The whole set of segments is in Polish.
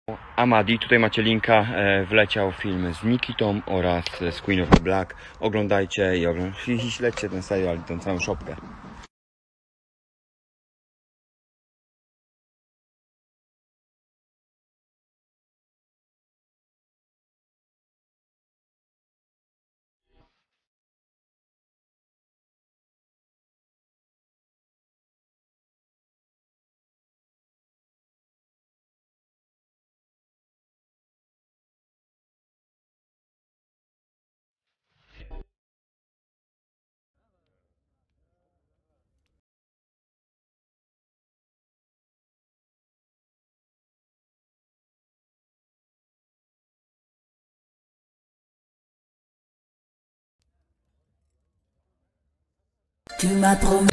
Amadi, tutaj macie linka, wleciał film z Nikitą oraz z Queen of the Black. Oglądajcie i śledźcie ten serial, tę całą szopkę. Tu m'as promis.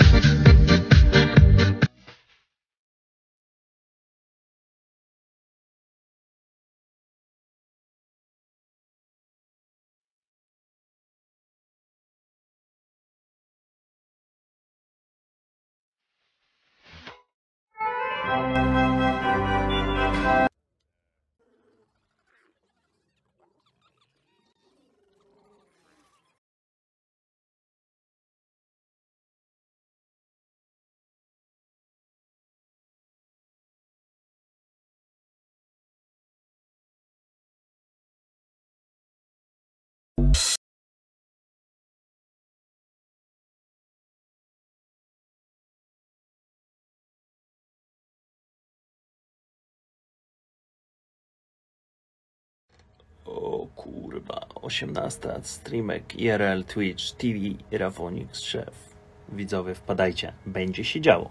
O kurwa, 18 streamek IRL, Twitch, TV, Rafonix, szef. Widzowie, wpadajcie, będzie się działo.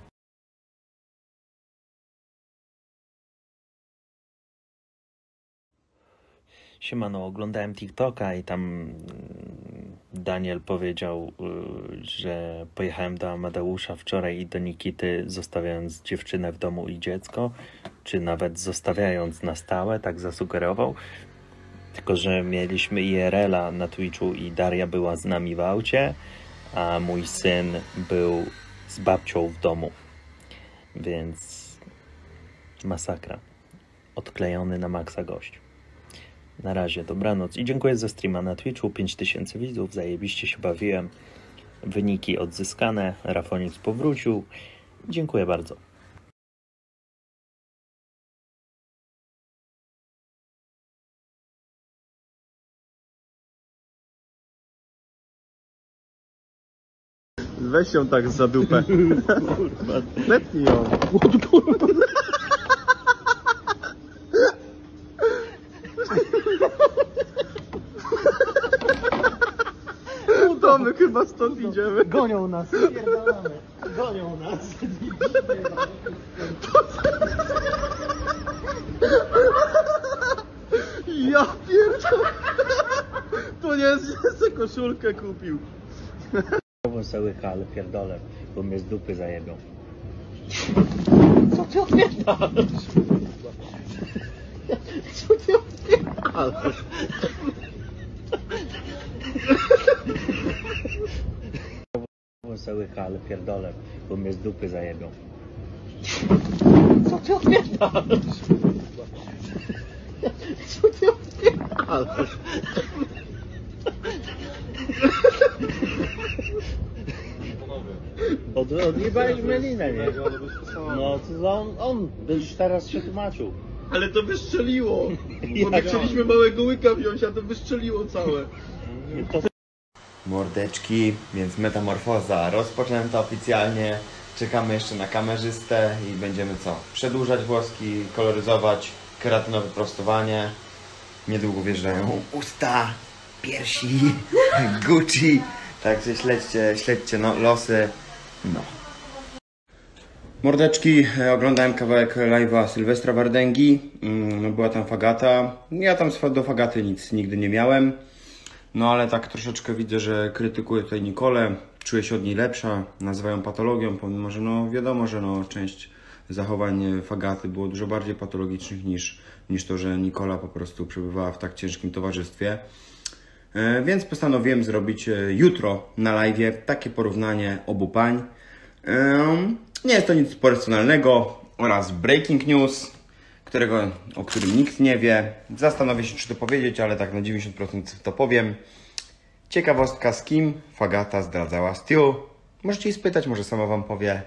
Siemano, oglądałem TikToka i tam Daniel powiedział, że pojechałem do Amadeusza wczoraj i do Nikity, zostawiając dziewczynę w domu i dziecko, czy nawet zostawiając na stałe, tak zasugerował. Tylko że mieliśmy IRL-a na Twitchu i Daria była z nami w aucie, a mój syn był z babcią w domu. Więc masakra. Odklejony na maksa gość. Na razie, dobranoc i dziękuję za streama na Twitchu, 5000 widzów, zajebiście się bawiłem. Wyniki odzyskane, Rafonix powrócił. Dziękuję bardzo. Weź ją tak za dupę. Lepnij ją. To my chyba stąd idziemy. Gonią nas, spierdalamy. Gonią nas. Ja pierdolę. To nie jest, że koszulkę kupił. Cały hal, pierdolę, bo mnie z dupy zajebią. Co ty odpierdalasz? Co ty odpierdalasz? Cały hal, pierdolę, bo mnie z dupy zajebią. Co ty odpierdalasz? Co ty odpierdalasz? Odjebałeś melinę, nie? No to on byś teraz się tłumaczył. Ale to wystrzeliło. Bo my chcieliśmy małego łyka wziąć, a to wystrzeliło całe. Mordeczki, więc metamorfoza rozpoczęta oficjalnie. Czekamy jeszcze na kamerzystę i będziemy co? Przedłużać włoski, koloryzować, keratynowe prostowanie. Niedługo wjeżdżają usta, piersi, Gucci. Także śledźcie no, losy. No. Mordeczki, oglądałem kawałek live'a Sylwestra Wardęgi. No, była tam Fagata. Ja tam do Fagaty nic nigdy nie miałem. No ale tak troszeczkę widzę, że krytykuje tutaj Nikolę. Czuję się od niej lepsza. Nazywają patologią, pomimo że no wiadomo, że no część zachowań Fagaty było dużo bardziej patologicznych niż to, że Nikola po prostu przebywała w tak ciężkim towarzystwie. Więc postanowiłem zrobić jutro na live'ie takie porównanie obu pań. Nie jest to nic personalnego oraz breaking news. o którym nikt nie wie. Zastanowię się, czy to powiedzieć, ale tak na 90% to powiem. Ciekawostka, z kim Fagata zdradzała Stu. Możecie jej spytać, może sama wam powie.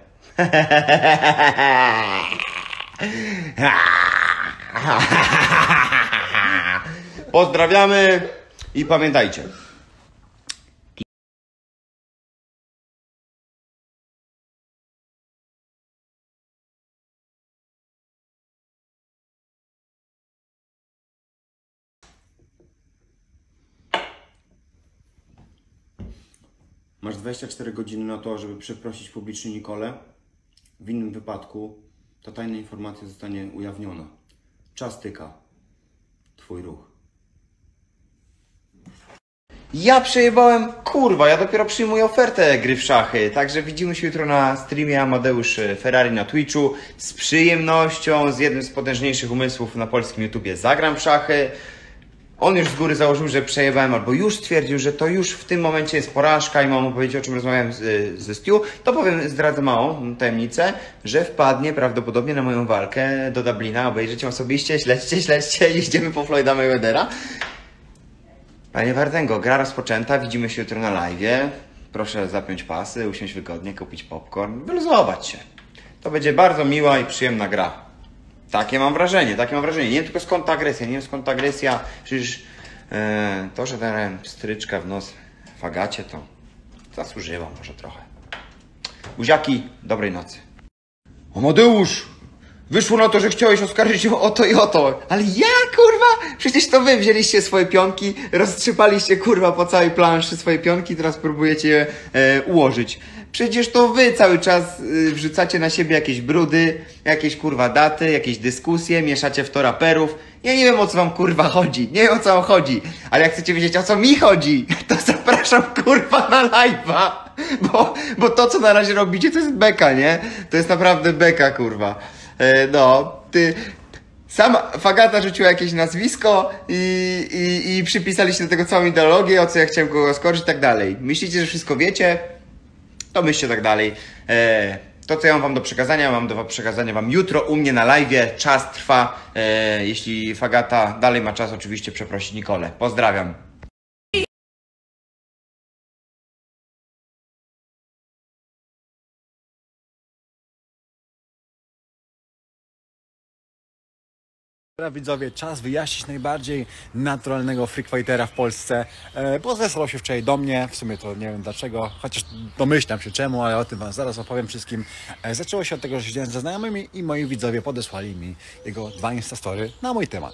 Pozdrawiamy i pamiętajcie. Masz 24 godziny na to, żeby przeprosić publicznie Nikolę. W innym wypadku ta tajna informacja zostanie ujawniona. Czas tyka. Twój ruch. Ja przejebałem, kurwa, ja dopiero przyjmuję ofertę gry w szachy. Także widzimy się jutro na streamie Amadeusz Ferrari na Twitchu. Z przyjemnością, z jednym z potężniejszych umysłów na polskim YouTubie zagram w szachy. On już z góry założył, że przejebałem, albo już stwierdził, że to już w tym momencie jest porażka i mam mu powiedzieć, o czym rozmawiałem ze Stu. To powiem, zdradzę małą tajemnicę, że wpadnie prawdopodobnie na moją walkę do Dublina. Obejrzycie osobiście, śledźcie, jedziemy po Floyda Mayweathera. Panie Wardęgo, gra rozpoczęta, widzimy się jutro na live'ie. Proszę zapiąć pasy, usiąść wygodnie, kupić popcorn, wyluzować się. To będzie bardzo miła i przyjemna gra. Takie mam wrażenie. Nie wiem tylko skąd ta agresja, nie wiem skąd ta agresja. Przecież to, że dałem stryczka w nos Fagacie, to zasłużyłam może trochę. Buziaki, dobrej nocy. Amadeusz! Wyszło na to, że chciałeś oskarżyć ją o to i o to. Ale ja, kurwa? Przecież to wy wzięliście swoje pionki, roztrzypaliście, kurwa, po całej planszy swoje pionki, teraz próbujecie je ułożyć. Przecież to wy cały czas wrzucacie na siebie jakieś brudy, jakieś, kurwa, daty, jakieś dyskusje, mieszacie w to raperów. Ja nie wiem, o co wam, kurwa, chodzi. Nie wiem, o co wam chodzi. Ale jak chcecie wiedzieć, o co mi chodzi, to zapraszam, kurwa, na live'a. Bo to, co na razie robicie, to jest beka, nie? To jest naprawdę beka, kurwa. Sama Fagata rzuciła jakieś nazwisko i przypisaliście do tego całą ideologię, o co ja chciałem go oskarżyć i tak dalej. Myślicie, że wszystko wiecie? To myślcie tak dalej. To, co ja mam wam do przekazania, mam do przekazania wam jutro u mnie na live'ie. Czas trwa. Jeśli Fagata dalej ma czas, oczywiście przeprosi Nikolę. Pozdrawiam. Widzowie, czas wyjaśnić najbardziej naturalnego freakfightera w Polsce, bo zesłał się wczoraj do mnie, w sumie to nie wiem dlaczego, chociaż domyślam się czemu, ale o tym wam zaraz opowiem wszystkim. Zaczęło się od tego, że siedziałem ze znajomymi i moi widzowie podesłali mi jego 2 instastory na mój temat.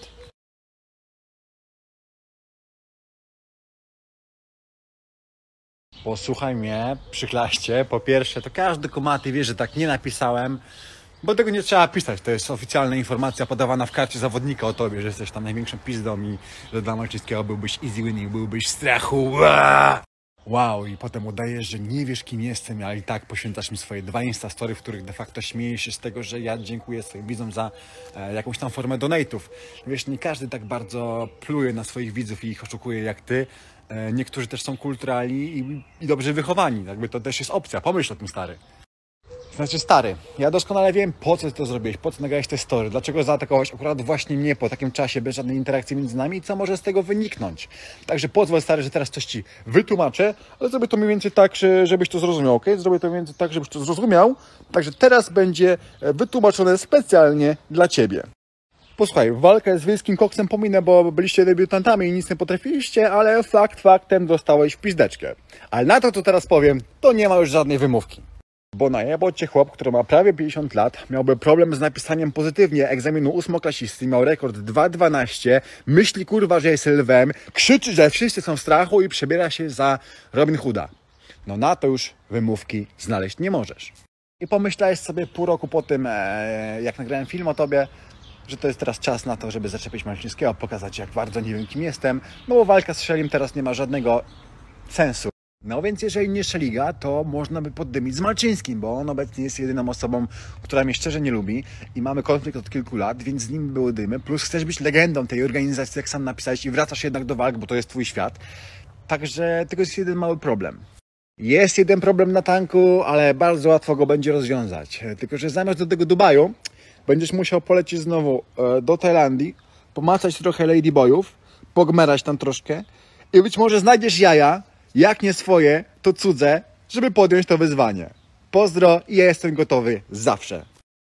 Posłuchaj mnie, przyklaście. Po pierwsze, to każdy kumaty wie, że tak nie napisałem, bo tego nie trzeba pisać. To jest oficjalna informacja podawana w karcie zawodnika o tobie, że jesteś tam największą pizdą i że dla Malczyńskiego byłbyś easy winning, byłbyś strachu. Wow, i potem udajesz, że nie wiesz, kim jestem, ale i tak poświęcasz mi swoje 2 instastory, w których de facto śmiejesz się z tego, że ja dziękuję swoim widzom za jakąś tam formę donate'ów. Wiesz, nie każdy tak bardzo pluje na swoich widzów i ich oszukuje jak ty. Niektórzy też są kulturalni i dobrze wychowani. Jakby to też jest opcja. Pomyśl o tym, stary. Znaczy, stary, ja doskonale wiem, po co ty to zrobiłeś, po co nagrałeś te story, dlaczego zaatakowałeś akurat właśnie mnie po takim czasie, bez żadnej interakcji między nami i co może z tego wyniknąć. Także pozwól, stary, że teraz coś ci wytłumaczę, ale zrobię to mniej więcej tak, żebyś to zrozumiał, ok? Zrobię to mniej więcej tak, żebyś to zrozumiał. Także teraz będzie wytłumaczone specjalnie dla ciebie. Posłuchaj, walkę z wiejskim koksem pominę, bo byliście debiutantami i nic nie potrafiliście, ale faktem dostałeś pizdeczkę. Ale na to, co teraz powiem, to nie ma już żadnej wymówki. Bo najebał cię chłop, który ma prawie 50 lat, miałby problem z napisaniem pozytywnie egzaminu 8-klasisty, miał rekord 2,12, myśli kurwa, że jest lwem, krzyczy, że wszyscy są w strachu i przebiera się za Robin Hooda. No na to już wymówki znaleźć nie możesz. I pomyślałeś sobie pół roku po tym, jak nagrałem film o tobie, że to jest teraz czas na to, żeby zaczepić Malczyńskiego, pokazać, jak bardzo nie wiem, kim jestem, no bo walka z Szelim teraz nie ma żadnego sensu. No więc jeżeli nie Szeliga, to można by poddymić z Malczyńskim, bo on obecnie jest jedyną osobą, która mnie szczerze nie lubi i mamy konflikt od kilku lat, więc z nim były dymy, plus chcesz być legendą tej organizacji, jak sam napisałeś, i wracasz jednak do walk, bo to jest twój świat. Także tego jest jeden mały problem. Jest jeden problem na tanku, ale bardzo łatwo go będzie rozwiązać. Tylko że zamiast do tego Dubaju, będziesz musiał polecieć znowu do Tajlandii, pomacać trochę ladyboyów, pogmerać tam troszkę i być może znajdziesz jaja, jak nie swoje, to cudze, żeby podjąć to wyzwanie. Pozdro i ja jestem gotowy zawsze.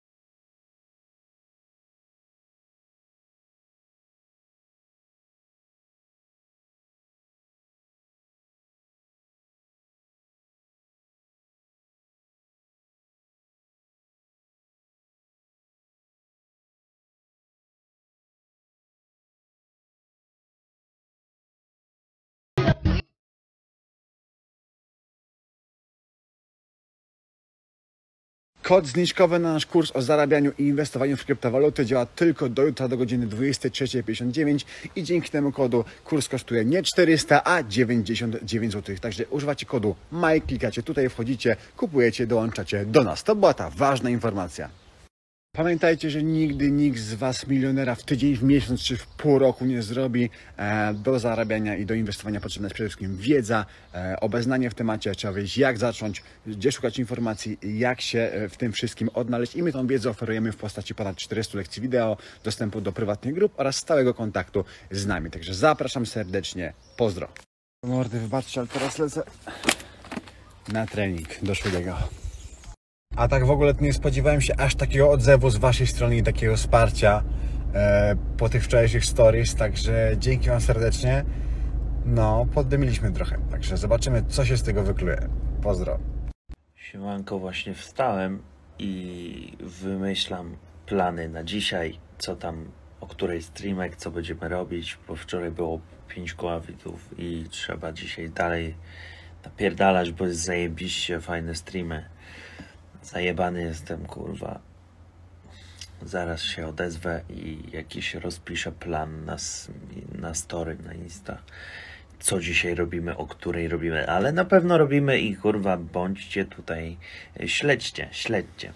Kod zniżkowy na nasz kurs o zarabianiu i inwestowaniu w kryptowaluty działa tylko do jutra do godziny 23:59 i dzięki temu kodu kurs kosztuje nie 400, a 99 zł. Także używacie kodu MAJ, klikacie tutaj, wchodzicie, kupujecie, dołączacie do nas. To była ta ważna informacja. Pamiętajcie, że nigdy nikt z Was milionera w tydzień, w miesiąc czy w pół roku nie zrobi. Do zarabiania i do inwestowania potrzebna jest przede wszystkim wiedza, obeznanie w temacie, trzeba wiedzieć jak zacząć, gdzie szukać informacji, jak się w tym wszystkim odnaleźć i my tą wiedzę oferujemy w postaci ponad 400 lekcji wideo, dostępu do prywatnych grup oraz stałego kontaktu z nami. Także zapraszam serdecznie, pozdro. Mordy, wybaczcie, ale teraz lecę na trening do Szwediego. A tak w ogóle nie spodziewałem się aż takiego odzewu z Waszej strony i takiego wsparcia po tych wczorajszych stories, także dzięki Wam serdecznie. No, poddymiliśmy trochę, także zobaczymy, co się z tego wykluje. Pozdro. Siemanko, właśnie wstałem i wymyślam plany na dzisiaj, co tam, o której streamek, co będziemy robić, bo wczoraj było 5 koła widzów i trzeba dzisiaj dalej napierdalać, bo jest zajebiście fajne streamy. Zajebany jestem, kurwa. Zaraz się odezwę i jakiś rozpiszę plan na story, na Insta. Co dzisiaj robimy, o której robimy, ale na pewno robimy i kurwa, bądźcie tutaj, śledźcie.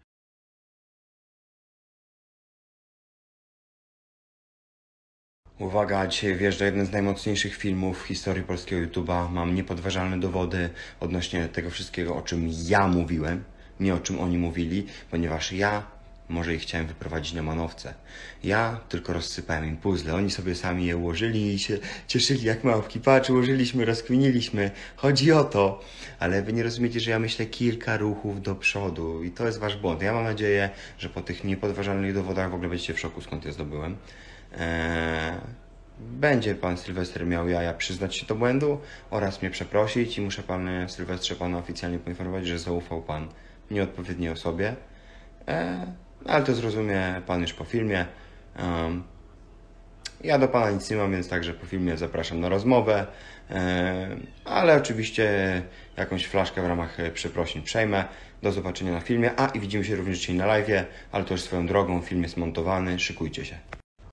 Uwaga, dzisiaj wjeżdża jeden z najmocniejszych filmów w historii polskiego YouTube'a. Mam niepodważalne dowody odnośnie tego wszystkiego, o czym ja mówiłem, nie o czym oni mówili, ponieważ ja może ich chciałem wyprowadzić na manowce. Ja tylko rozsypałem im puzzle. Oni sobie sami je ułożyli i się cieszyli jak małpki. Patrz, ułożyliśmy, rozkminiliśmy. Chodzi o to. Ale wy nie rozumiecie, że ja myślę kilka ruchów do przodu i to jest wasz błąd. Ja mam nadzieję, że po tych niepodważalnych dowodach w ogóle będziecie w szoku, skąd je zdobyłem. Będzie pan Sylwester miał jaja przyznać się do błędu oraz mnie przeprosić i muszę panie Sylwestrze pana oficjalnie poinformować, że zaufał pan nieodpowiedniej osobie. Ale to zrozumie pan już po filmie. Ja do pana nic nie mam, więc także po filmie zapraszam na rozmowę. Ale oczywiście jakąś flaszkę w ramach przeprosin przejmę. Do zobaczenia na filmie. I widzimy się również dzisiaj na live'ie, ale to już swoją drogą. Film jest montowany. Szykujcie się.